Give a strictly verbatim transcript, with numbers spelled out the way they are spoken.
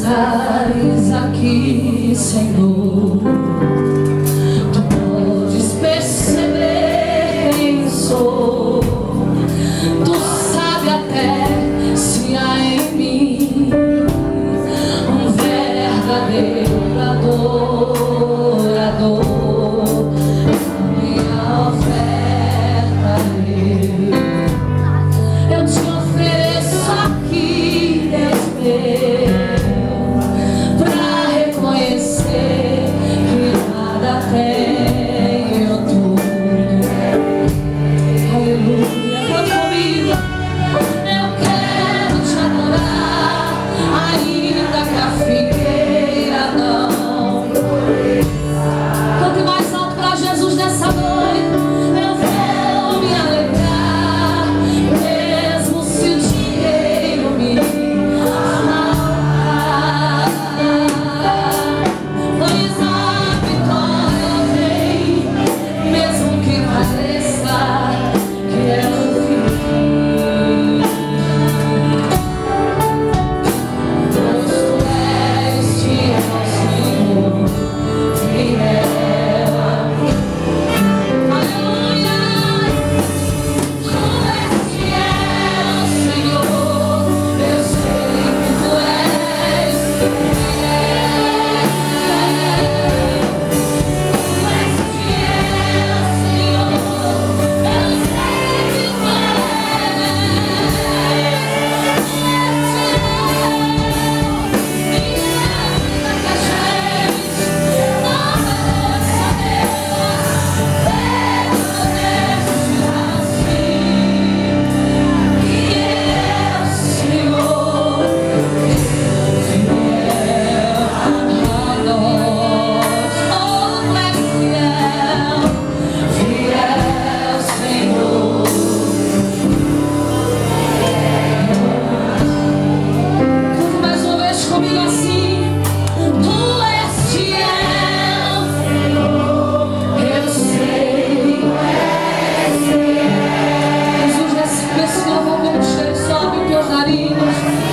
estás aqui, Senhor. Tu podes perceber quem sou. Tu sabe até se há em mim um verdadeiro adorador. Minha oferta eu te ofereço aqui, Deus meu, pra reconhecer que nada tenho tudo. Aleluia, canta comigo. Eu quero te adorar, ainda que a figueira não. Cante mais alto pra Jesus nessa noite. Eu vou me alegrar, mesmo se o dinheiro me faltar. Pois a vitória vem, mesmo que pareça que é o fim. Pois tu és fiel, Senhor, fiel. Aleluia! Tu és fiel, Senhor, eu sei que tu és fiel. Tu és fiel, Senhor, eu sei que tu és. Tu és fiel, ainda que a gente não mereça, Deus, permanece assim. Fiel, Senhor, fiel a nós. Oh, tu és fiel, fiel, Senhor. Canta mais uma vez comigo assim. Tu és fiel, eu sei. Jesus, nesse louvor como cheio, sobe os teus narinos.